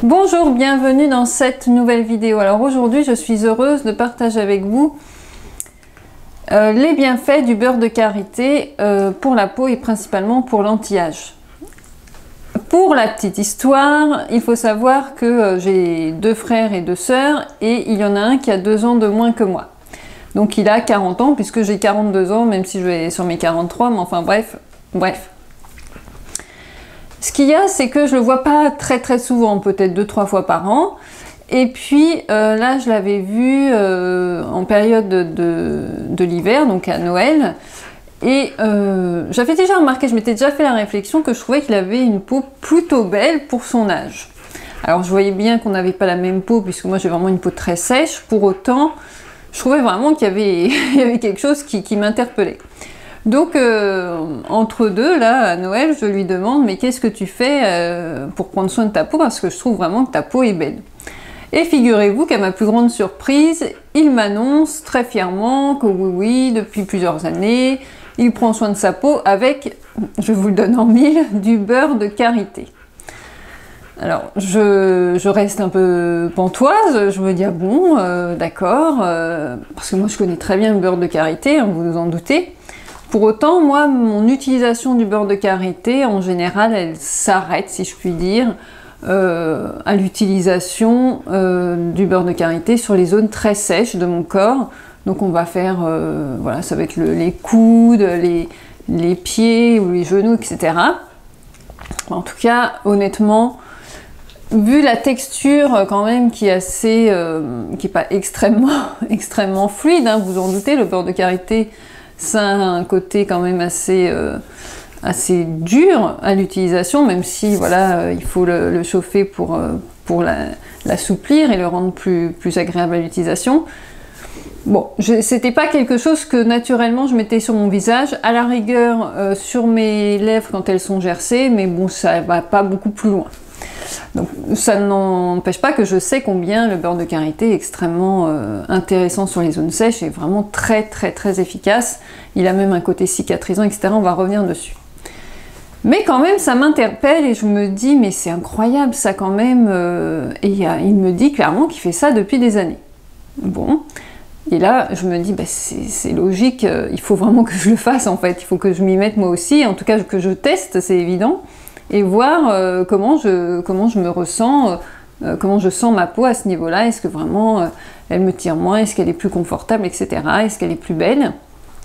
Bonjour, bienvenue dans cette nouvelle vidéo. Alors aujourd'hui, je suis heureuse de partager avec vous les bienfaits du beurre de karité pour la peau et principalement pour l'anti-âge. Pour la petite histoire, il faut savoir que j'ai deux frères et deux sœurs et il y en a un qui a 2 ans de moins que moi. Donc il a 40 ans puisque j'ai 42 ans, même si je vais sur mes 43, mais enfin bref. Ce qu'il y a, c'est que je le vois pas très souvent, peut-être 2-3 fois par an. Et puis là, je l'avais vu en période de l'hiver, donc à Noël. Et j'avais déjà remarqué, je m'étais déjà fait la réflexion que je trouvais qu'il avait une peau plutôt belle pour son âge. Alors je voyais bien qu'on n'avait pas la même peau, puisque moi j'ai vraiment une peau très sèche. Pour autant, je trouvais vraiment qu'il y avait quelque chose qui m'interpellait. Donc entre deux, là, à Noël, je lui demande « Mais qu'est-ce que tu fais pour prendre soin de ta peau ?» Parce que je trouve vraiment que ta peau est belle. Et figurez-vous qu'à ma plus grande surprise, il m'annonce très fièrement que oui, depuis plusieurs années, il prend soin de sa peau avec, je vous le donne en mille, du beurre de karité. Alors, je reste un peu pantoise, je me dis « Ah bon, d'accord, parce que moi je connais très bien le beurre de karité, hein, vous vous en doutez. Pour autant, moi, mon utilisation du beurre de karité, en général, elle s'arrête, si je puis dire, à l'utilisation du beurre de karité sur les zones très sèches de mon corps. Donc on va faire, voilà, ça va être les coudes, les pieds ou les genoux, etc. En tout cas, honnêtement, vu la texture quand même qui est assez, qui est pas extrêmement fluide, hein, vous en doutez, le beurre de karité, ça a un côté quand même assez dur à l'utilisation, même si voilà, il faut le chauffer pour l'assouplir et le rendre plus agréable à l'utilisation. Bon, c'était pas quelque chose que naturellement je mettais sur mon visage, à la rigueur sur mes lèvres quand elles sont gercées, mais bon, ça va pas beaucoup plus loin. Donc ça n'empêche pas que je sais combien le beurre de karité est extrêmement intéressant sur les zones sèches et vraiment très efficace. Il a même un côté cicatrisant, etc. On va revenir dessus. Mais quand même, ça m'interpelle et je me dis, mais c'est incroyable ça quand même. Et il me dit clairement qu'il fait ça depuis des années. Bon, et là je me dis, bah, c'est logique, il faut vraiment que je le fasse en fait. Il faut que je m'y mette moi aussi, en tout cas que je teste, c'est évident. Et voir comment je me ressens, comment je sens ma peau à ce niveau-là. Est-ce que vraiment elle me tire moins, est-ce qu'elle est plus confortable, etc. Est-ce qu'elle est plus belle?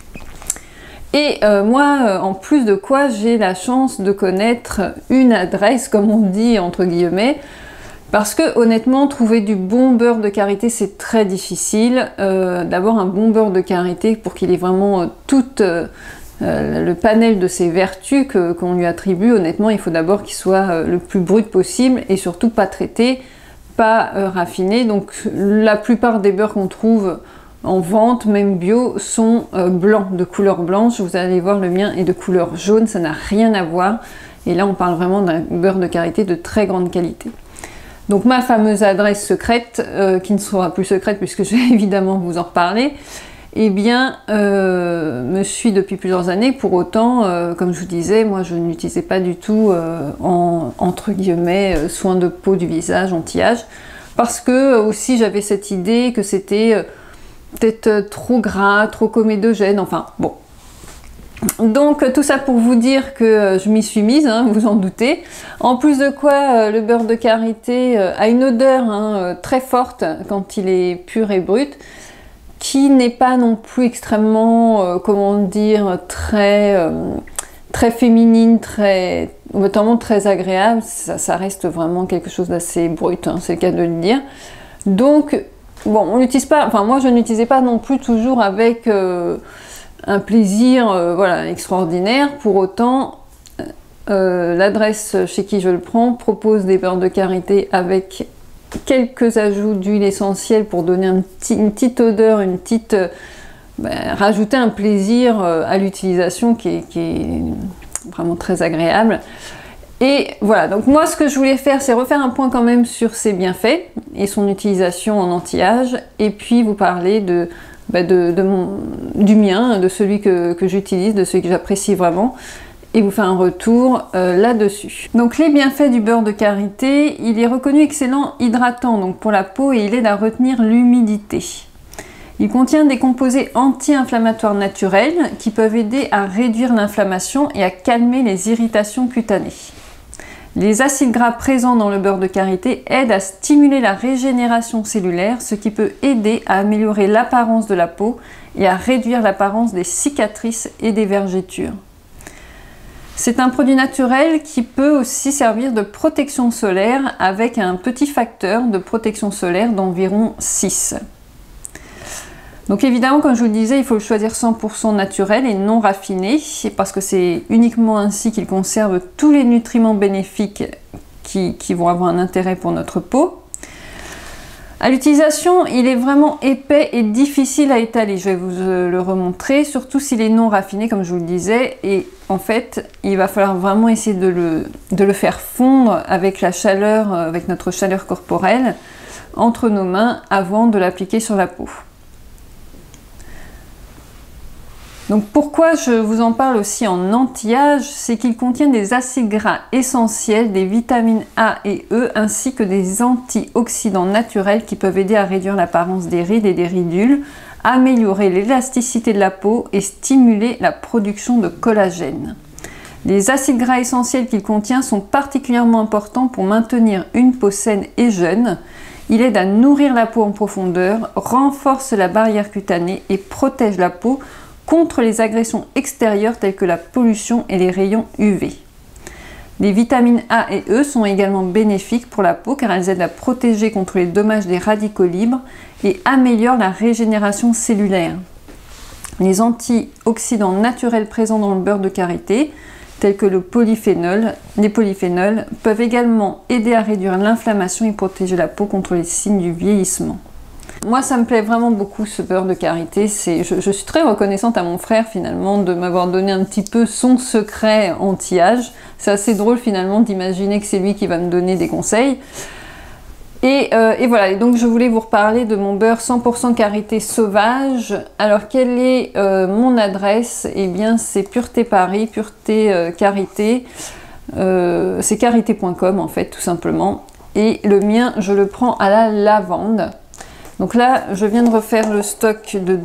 Et moi, en plus de quoi, j'ai la chance de connaître une adresse, comme on dit entre guillemets, parce que honnêtement, trouver du bon beurre de karité, c'est très difficile. D'abord, un bon beurre de karité, pour qu'il ait vraiment toute... le panel de ses vertus qu'on lui attribue, honnêtement, il faut d'abord qu'il soit le plus brut possible et surtout pas traité, pas raffiné. Donc la plupart des beurres qu'on trouve en vente, même bio, sont blancs, de couleur blanche. Vous allez voir, le mien est de couleur jaune, ça n'a rien à voir. Et là, on parle vraiment d'un beurre de karité de très grande qualité. Donc ma fameuse adresse secrète, qui ne sera plus secrète puisque je vais évidemment vous en reparler, eh bien, me suit depuis plusieurs années. Pour autant, comme je vous disais, moi je n'utilisais pas du tout entre guillemets soins de peau du visage, anti-âge, parce que aussi j'avais cette idée que c'était peut-être trop gras, trop comédogène, enfin bon. Donc tout ça pour vous dire que je m'y suis mise, hein, vous en doutez. En plus de quoi, le beurre de karité a une odeur très forte quand il est pur et brut, qui n'est pas non plus extrêmement, comment dire, très féminine, vraiment très agréable. Ça reste vraiment quelque chose d'assez brut, hein, c'est le cas de le dire. Donc, bon, on l'utilise pas, enfin moi je n'utilisais pas non plus toujours avec un plaisir voilà, extraordinaire. Pour autant, l'adresse chez qui je le prends propose des beurres de karité avec quelques ajouts d'huile essentielle pour donner une petite odeur, rajouter un plaisir à l'utilisation qui est vraiment très agréable. Et voilà, donc moi ce que je voulais faire, c'est refaire un point quand même sur ses bienfaits et son utilisation en anti-âge, et puis vous parler du mien, de celui que j'utilise, de celui que j'apprécie vraiment, et vous faire un retour là-dessus. Donc les bienfaits du beurre de karité, il est reconnu excellent hydratant donc pour la peau et il aide à retenir l'humidité. Il contient des composés anti-inflammatoires naturels qui peuvent aider à réduire l'inflammation et à calmer les irritations cutanées. Les acides gras présents dans le beurre de karité aident à stimuler la régénération cellulaire, ce qui peut aider à améliorer l'apparence de la peau et à réduire l'apparence des cicatrices et des vergetures. C'est un produit naturel qui peut aussi servir de protection solaire avec un petit facteur de protection solaire d'environ 6. Donc évidemment, comme je vous le disais, il faut le choisir 100% naturel et non raffiné, parce que c'est uniquement ainsi qu'il conserve tous les nutriments bénéfiques qui vont avoir un intérêt pour notre peau. À l'utilisation, il est vraiment épais et difficile à étaler. Je vais vous le remontrer, surtout s'il est non raffiné, comme je vous le disais. Et en fait, il va falloir vraiment essayer de le faire fondre avec la chaleur, avec notre chaleur corporelle, entre nos mains avant de l'appliquer sur la peau. Donc pourquoi je vous en parle aussi en anti-âge, c'est qu'il contient des acides gras essentiels, des vitamines A et E, ainsi que des antioxydants naturels qui peuvent aider à réduire l'apparence des rides et des ridules, améliorer l'élasticité de la peau et stimuler la production de collagène. Les acides gras essentiels qu'il contient sont particulièrement importants pour maintenir une peau saine et jeune. Il aide à nourrir la peau en profondeur, renforce la barrière cutanée et protège la peau contre les agressions extérieures telles que la pollution et les rayons UV. Les vitamines A et E sont également bénéfiques pour la peau car elles aident à protéger contre les dommages des radicaux libres et améliorent la régénération cellulaire. Les antioxydants naturels présents dans le beurre de karité, tels que les polyphénols, peuvent également aider à réduire l'inflammation et protéger la peau contre les signes du vieillissement. Moi, ça me plaît vraiment beaucoup ce beurre de karité. Je suis très reconnaissante à mon frère finalement de m'avoir donné un petit peu son secret anti-âge. C'est assez drôle finalement d'imaginer que c'est lui qui va me donner des conseils. Et voilà, et donc je voulais vous reparler de mon beurre 100% karité sauvage. Alors quelle est mon adresse? Eh bien c'est Pureté Paris, Pureté Karité. C'est karité.com en fait tout simplement. Et le mien, je le prends à la lavande. Donc là, je viens de refaire le stock de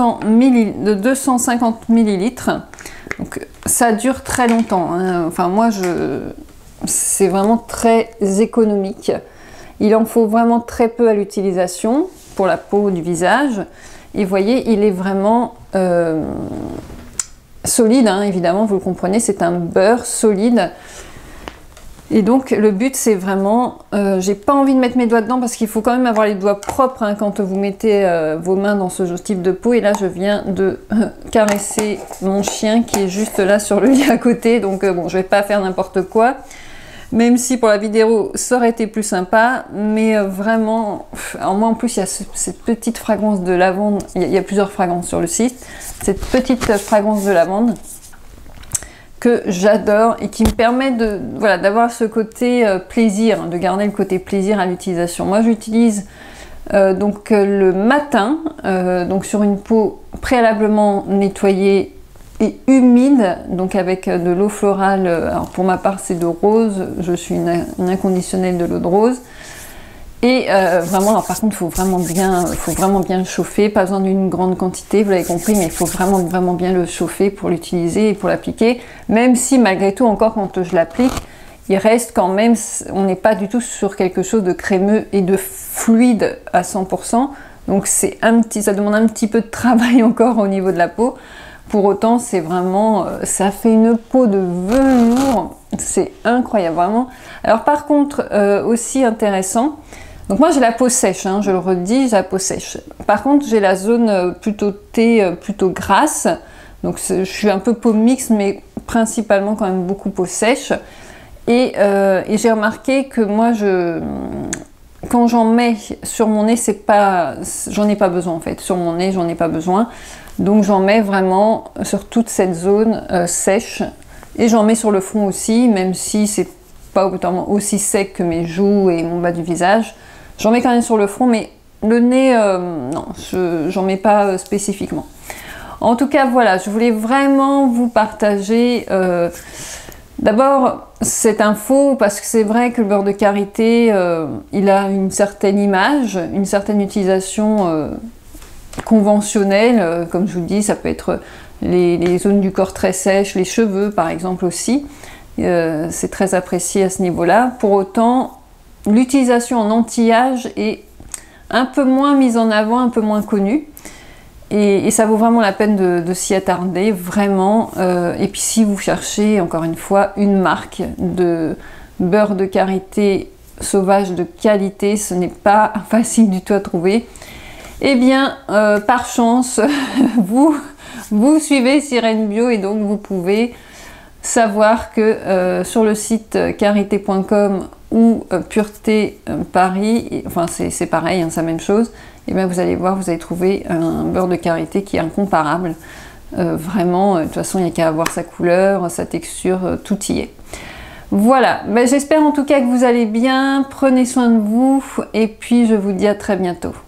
250 ml. Donc ça dure très longtemps, hein. Enfin moi, c'est vraiment très économique. Il en faut vraiment très peu à l'utilisation pour la peau du visage. Et vous voyez, il est vraiment solide, hein, évidemment, vous le comprenez, c'est un beurre solide. Et donc le but c'est vraiment, j'ai pas envie de mettre mes doigts dedans parce qu'il faut quand même avoir les doigts propres hein, quand vous mettez vos mains dans ce type de peau. Et là je viens de caresser mon chien qui est juste là sur le lit à côté, donc bon je vais pas faire n'importe quoi, même si pour la vidéo ça aurait été plus sympa, mais vraiment, alors moi en plus il y a cette petite fragrance de lavande, il y a plusieurs fragrances sur le site, cette petite fragrance de lavande que j'adore et qui me permet de voilà d'avoir ce côté plaisir, de garder le côté plaisir à l'utilisation. Moi j'utilise donc le matin, donc sur une peau préalablement nettoyée et humide, donc avec de l'eau florale. Alors pour ma part c'est de rose, je suis une inconditionnelle de l'eau de rose. Et vraiment, alors par contre, il faut vraiment bien le chauffer, pas besoin d'une grande quantité, vous l'avez compris, mais il faut vraiment bien le chauffer pour l'utiliser et pour l'appliquer. Même si malgré tout, encore quand je l'applique, il reste quand même, on n'est pas du tout sur quelque chose de crémeux et de fluide à 100%. Donc ça demande un petit peu de travail encore au niveau de la peau. Pour autant, c'est vraiment, ça fait une peau de velours, c'est incroyable, vraiment. Alors par contre, aussi intéressant, donc moi j'ai la peau sèche, hein, je le redis, j'ai la peau sèche. Par contre j'ai la zone plutôt plutôt grasse, donc je suis un peu peau mixte, mais principalement quand même beaucoup peau sèche. Et j'ai remarqué que moi quand j'en mets sur mon nez, j'en ai pas besoin en fait. Sur mon nez, j'en ai pas besoin. Donc j'en mets vraiment sur toute cette zone sèche. Et j'en mets sur le front aussi, même si c'est pas aussi sec que mes joues et mon bas du visage. J'en mets quand même sur le front, mais le nez, non, j'en mets pas spécifiquement. En tout cas, voilà, je voulais vraiment vous partager d'abord cette info, parce que c'est vrai que le beurre de karité, il a une certaine image, une certaine utilisation conventionnelle. Comme je vous le dis, ça peut être les zones du corps très sèches, les cheveux par exemple aussi. C'est très apprécié à ce niveau-là. Pour autant, l'utilisation en anti-âge est un peu moins mise en avant, un peu moins connue. Et ça vaut vraiment la peine de s'y attarder, vraiment. Et puis si vous cherchez, encore une fois, une marque de beurre de karité sauvage de qualité, ce n'est pas facile du tout à trouver. Eh bien, par chance, vous suivez Cyrène Bio et donc vous pouvez savoir que sur le site karité.com ou Pureté Paris, enfin c'est pareil, hein, c'est la même chose, et bien vous allez voir, vous allez trouver un beurre de karité qui est incomparable. Vraiment, de toute façon, il n'y a qu'à avoir sa couleur, sa texture, tout y est. Voilà, ben, j'espère en tout cas que vous allez bien, prenez soin de vous, et puis je vous dis à très bientôt.